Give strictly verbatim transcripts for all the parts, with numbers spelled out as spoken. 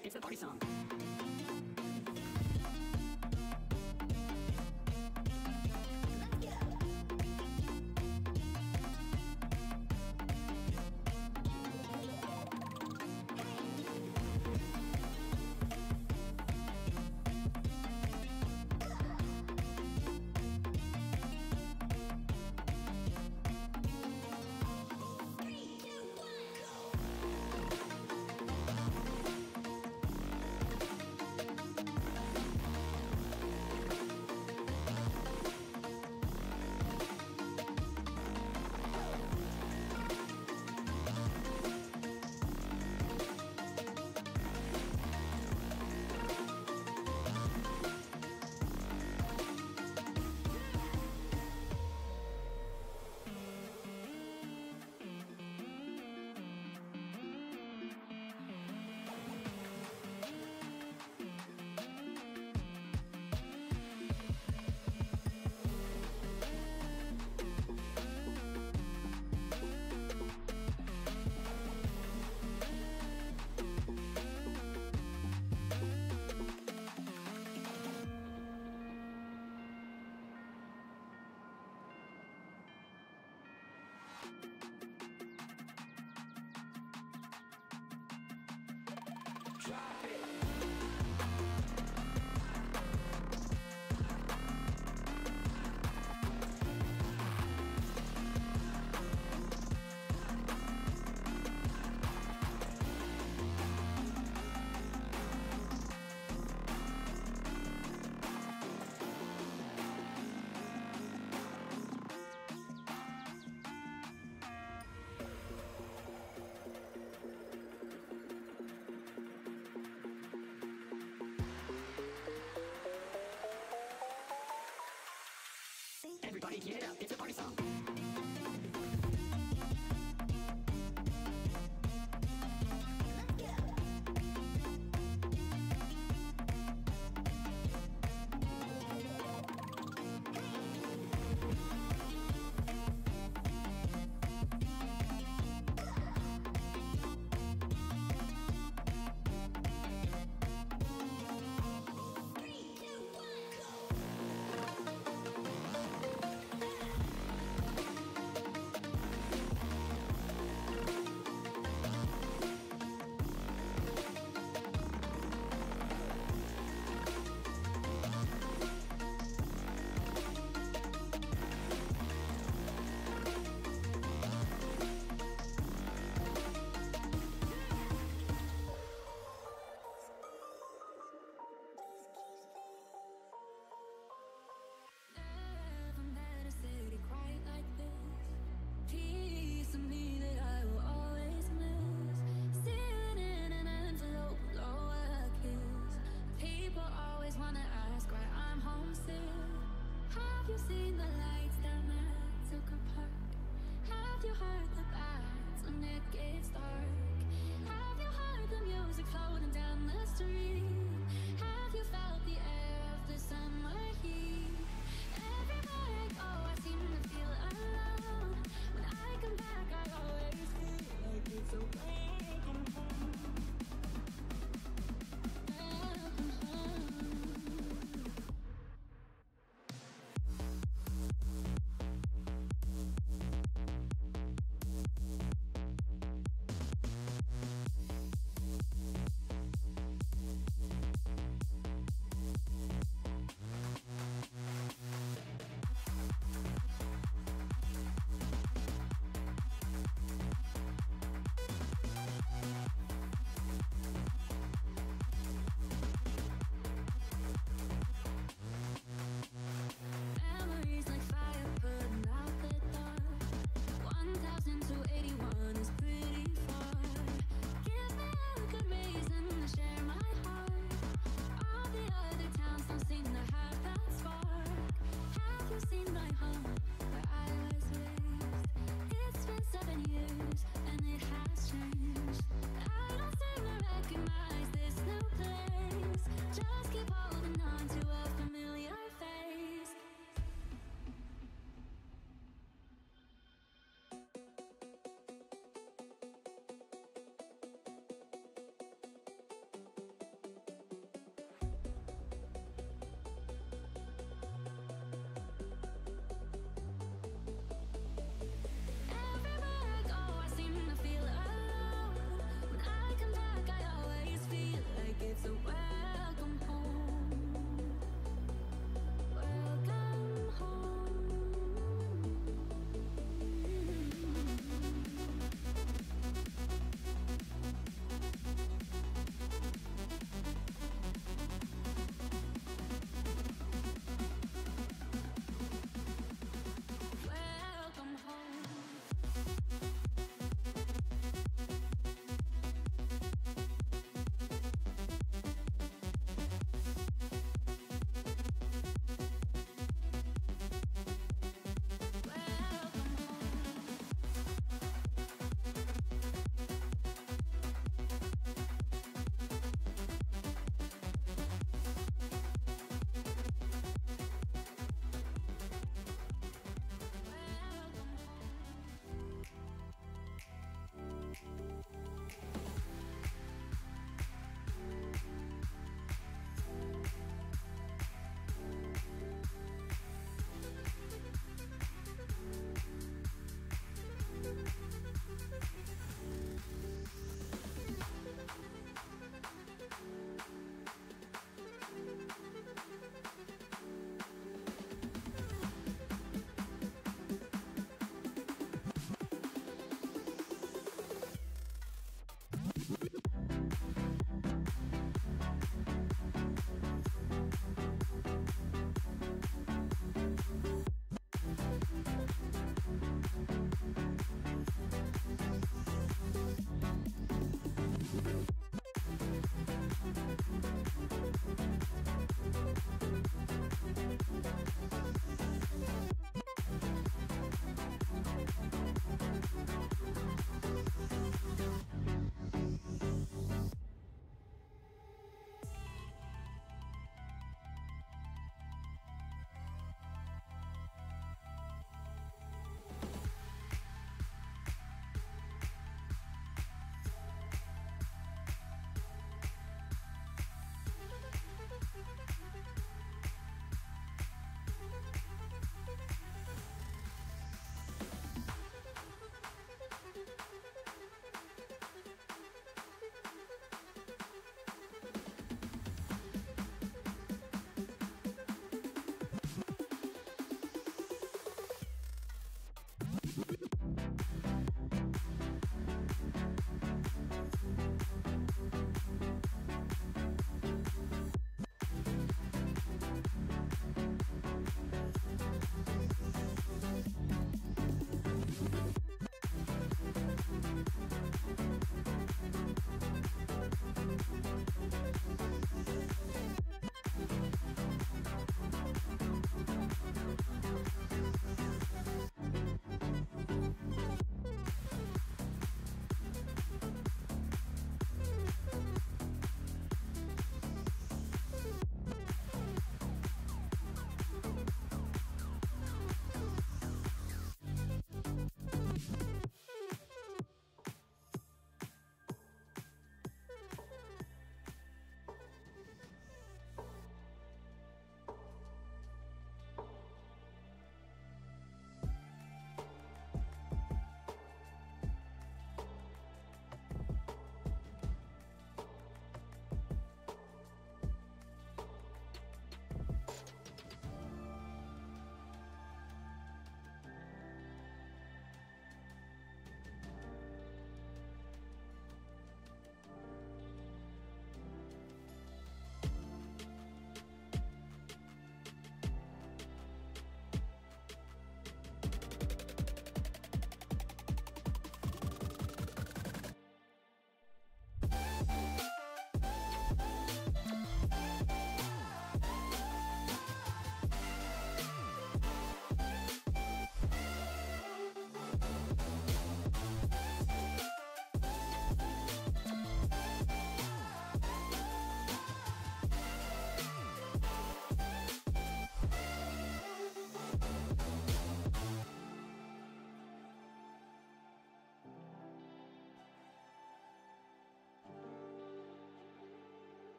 it's the party song. Everybody get up, it's a party song.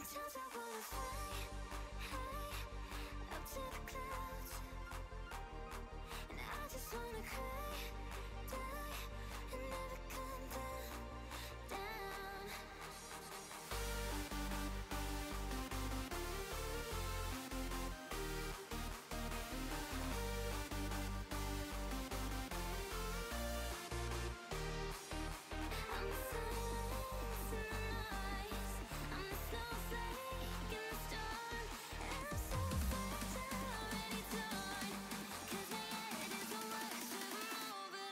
Sometimes I wanna fly, high, up to the clouds, and I just wanna cry, die, and never come down, down. I'm the silence in the noise, I'm the snowflake in the storm, and I'm so fragile, already torn. 'Cause my head is a rush of an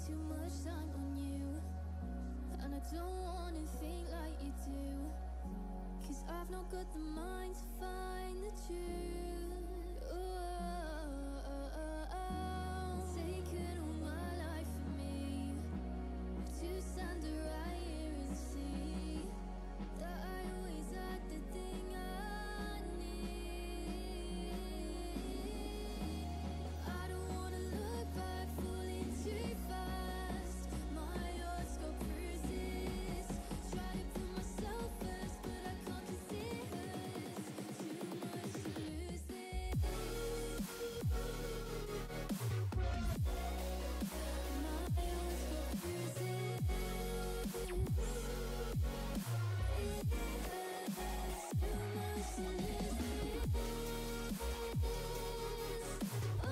too much time on you, and I don't wanna think like you do, 'cause I've not got the mind to find the truth. Oh, taken all my life from me to stand right here and see that I always had the thing I need. I don't wanna look back, falling too fast. My heart's got bruises. Try to put myself first, but I can't 'cause it hurts too much to lose this. My heart's got bruises. It hurts too much to lose this. Oh,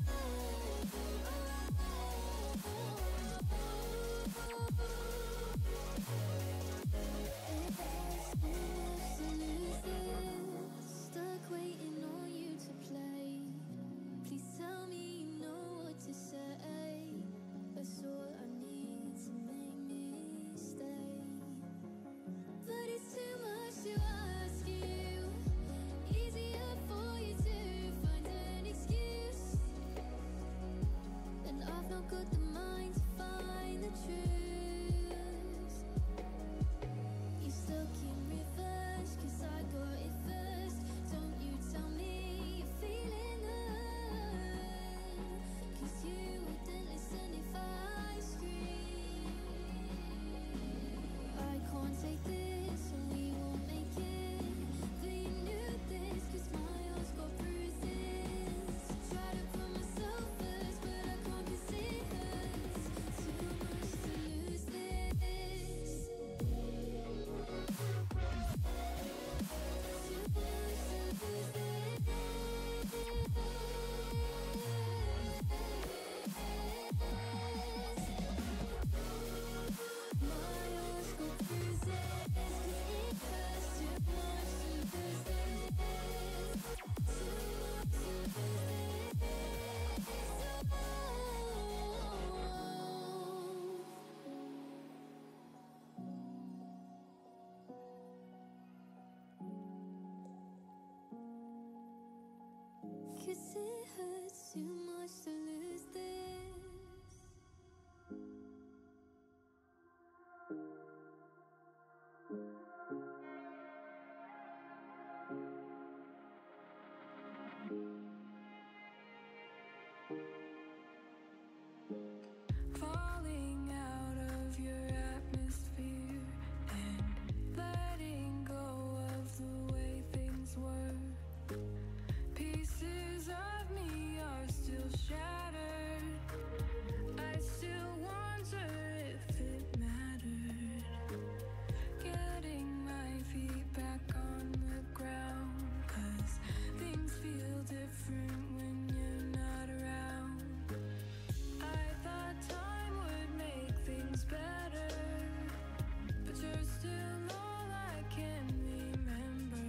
stuck waiting on you to play. Please tell me you know what to say. That's all I need to make me stay. But it's too much to ask you. Easier for you to find an excuse, and I've not got the mind to find the truth. You stuck in reverse, 'cause I got it first. Don't you tell me you're feeling hurt, 'cause you wouldn't listen if I scream. I can't take this, and we won't make it. But you knew this, 'cause my heart's got bruises. Try to put myself first, but I can't 'cause it hurts too much to lose this. Too much to lose this. My heart's got bruises, 'cause it hurts too much to lose this. Too much to lose this. 'Cause it hurts too much to lose this. Falling out of your atmosphere and letting go of the way things were. Pieces of me are still shattered. I still wonder if it mattered. Getting my feet back on the ground, 'cause things feel different when you're not around. I thought time would make things better, but you're still all I can remember.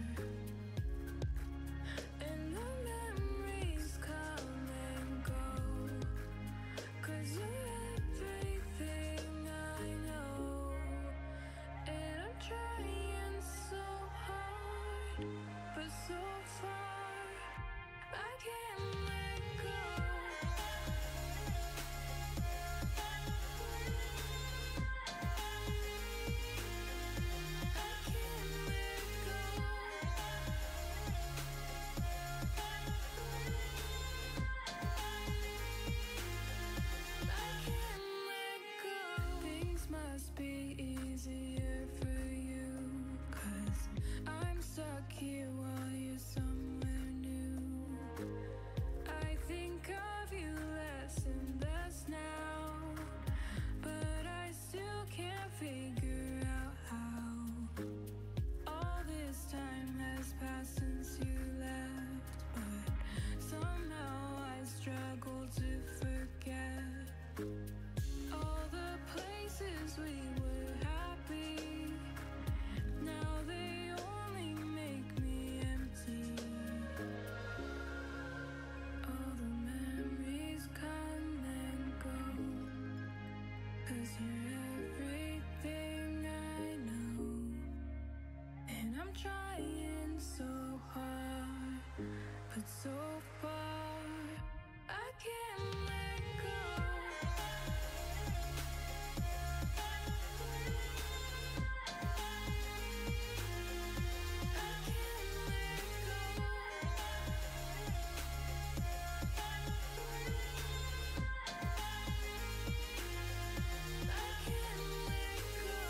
And the memories come and go, 'cause you're everything I know. And I'm trying so hard, but so far I can't let go. I can't let go. I can't let go. Things must be easier for you, 'cause I'm stuck here while you're somewhere new. I think of you less and less now, but I still can't figure out how. All this time has passed since you left, but somehow I struggle to forget all the places we were happy. Now they only make me empty. All the memories come and go. I'm trying so hard, but so far I can't let go. I can't let go. I can't let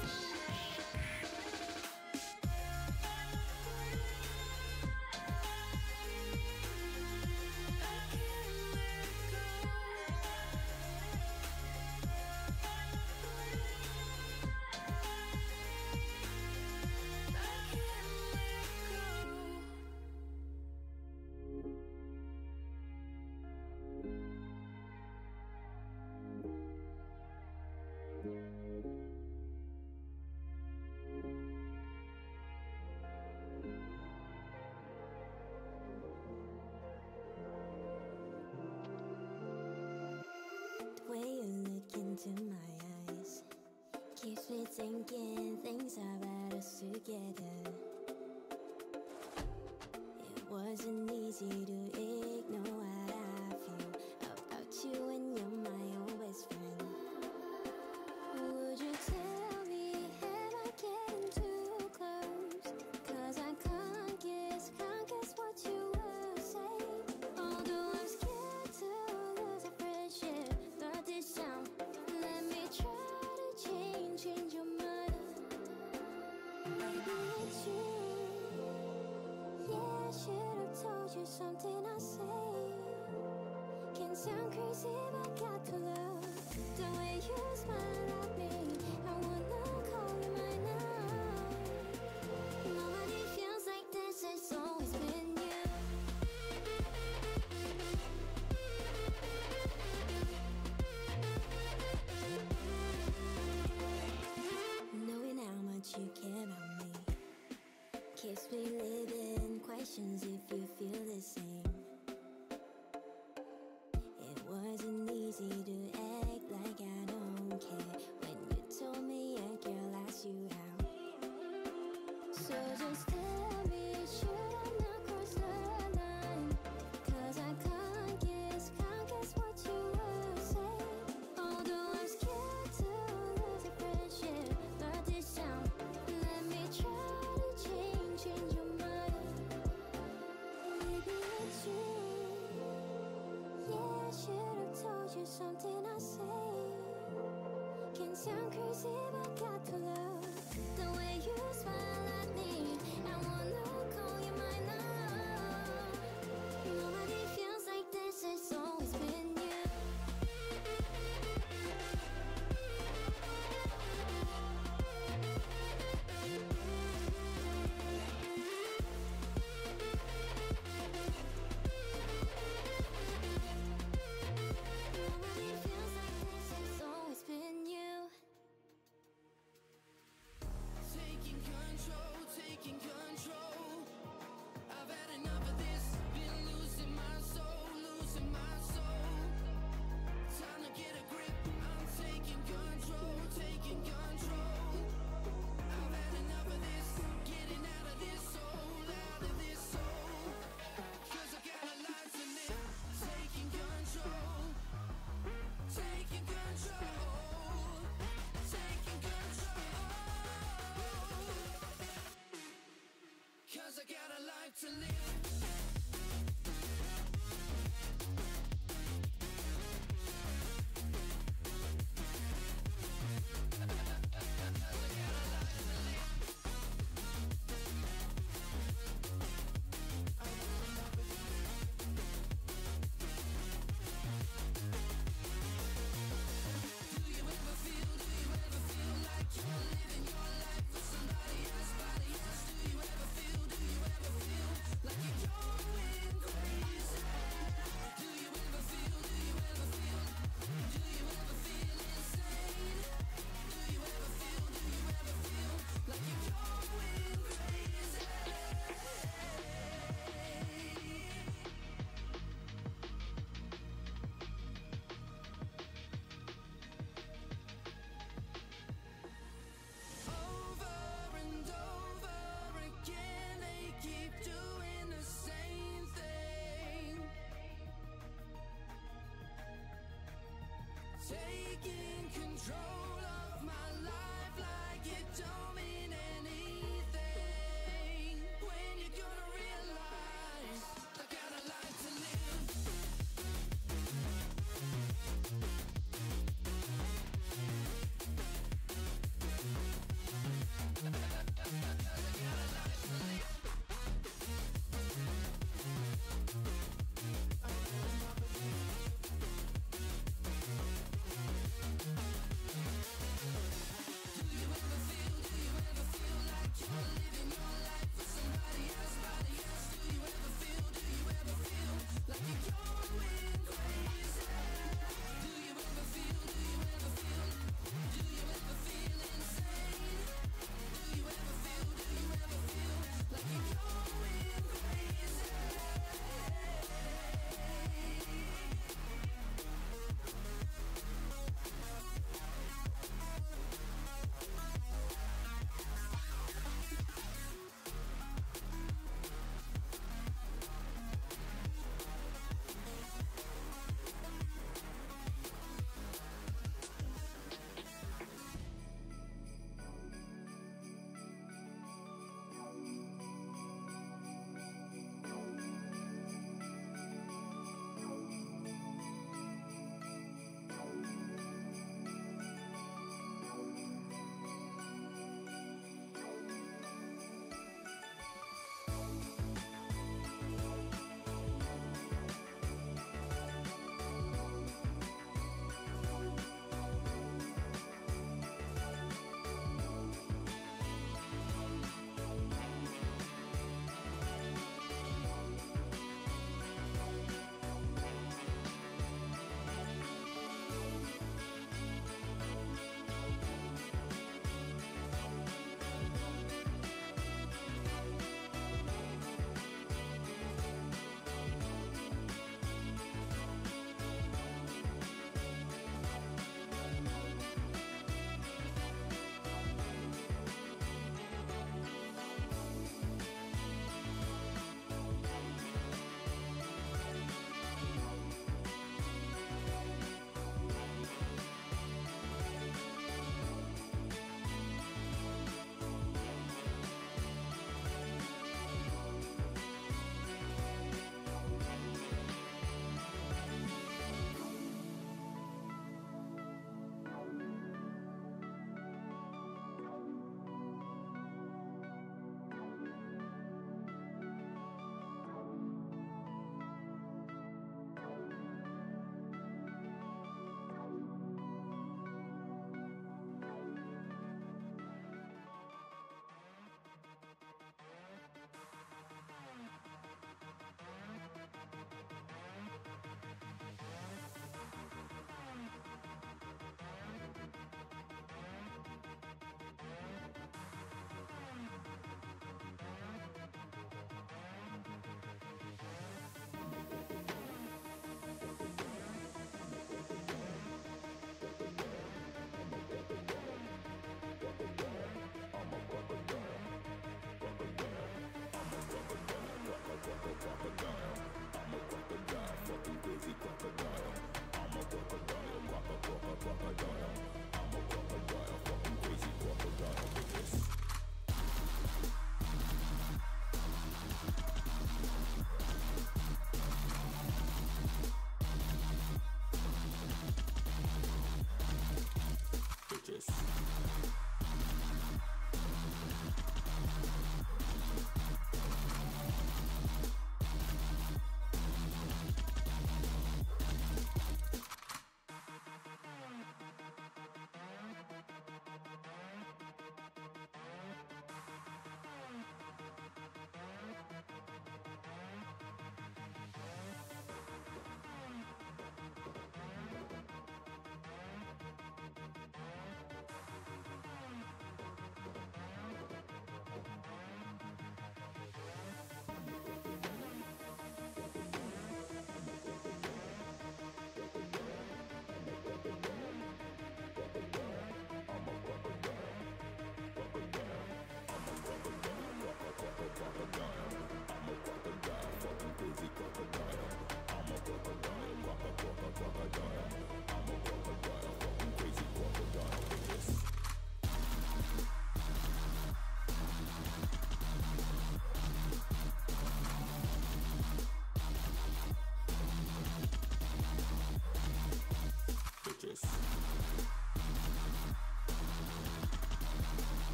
The way you look into my eyes keeps me thinking things about us together. It wasn't easy to ignore what I feel about you when you're my own best friend. Would you tell me, am I getting too close? Cause I can't guess, can't guess what you will say. Although I'm scared to lose a friendship, but this time, let me try to change, change your mind. Maybe it's you. Yeah, I should have told you something I say. Can sound crazy, but got to love the way you smile at me. I wanna call you mine now. Nobody feels like this, it's always been you. Knowing how much you care about me keeps me living questions if you feel the same. It wasn't easy to act like I don't care when you told me a girl asked you out. So just tell me, should I not cross the line? Cause I can't guess, can't guess what you will say. Although I'm scared to lose a friendship, but this time, let me try to change, change your mind. Maybe it's you. Yeah, I should have told you something I say. Can sound crazy, but got to love the way you smile at me. I wanna call you mine now. Nobody feels like this, it's always been you. Nobody feels like this, it's always been you. control of my life like it don't mean anything. When you gonna realize I got a life to live?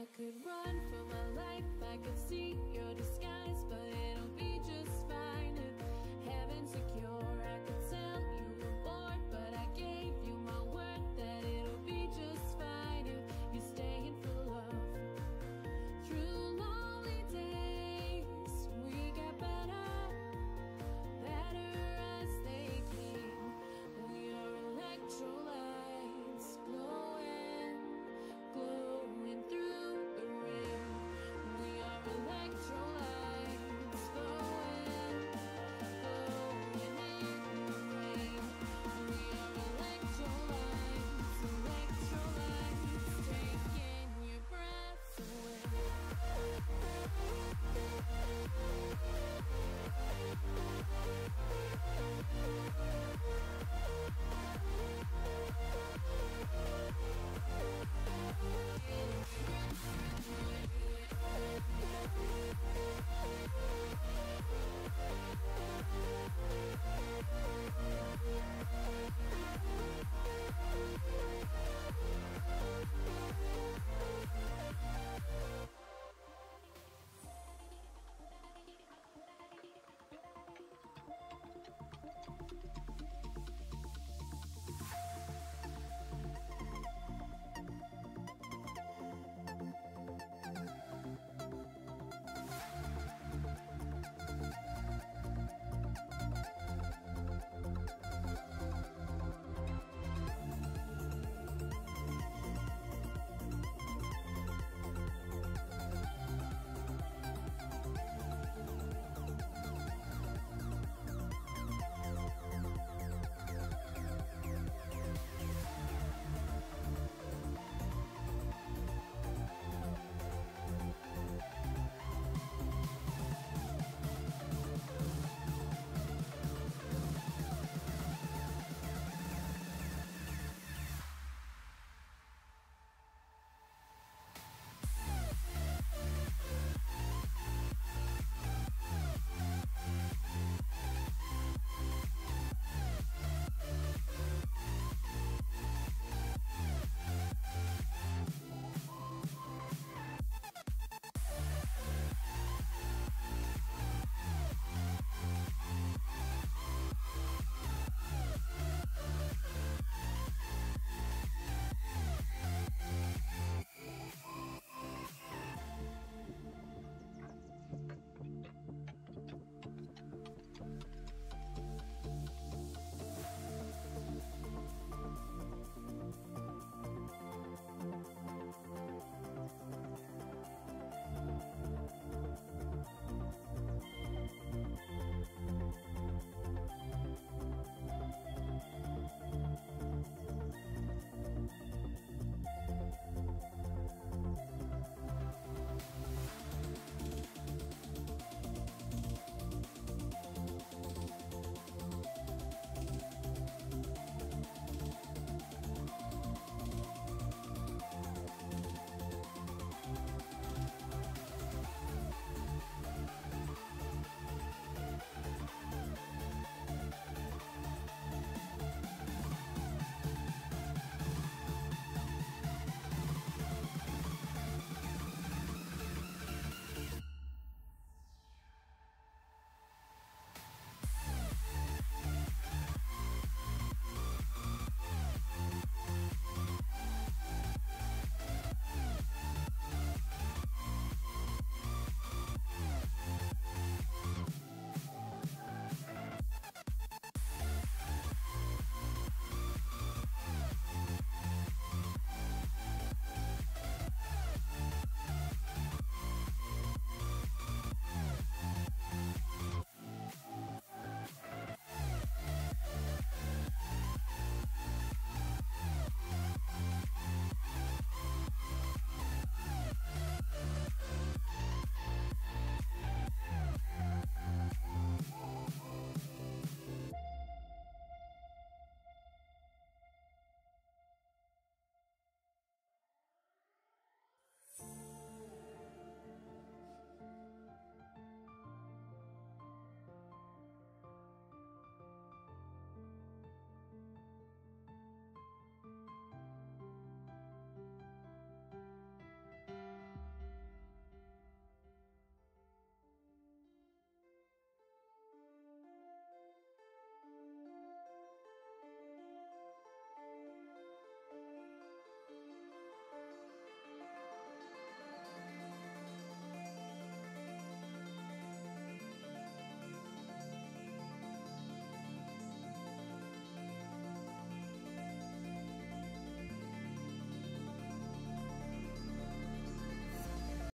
could run for my life, I could see your disguise.